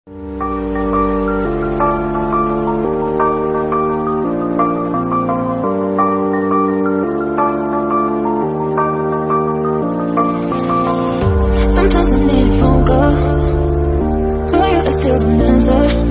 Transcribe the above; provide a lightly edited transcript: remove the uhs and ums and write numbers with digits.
Sometimes I need a phone call. Oh, you are still the answer.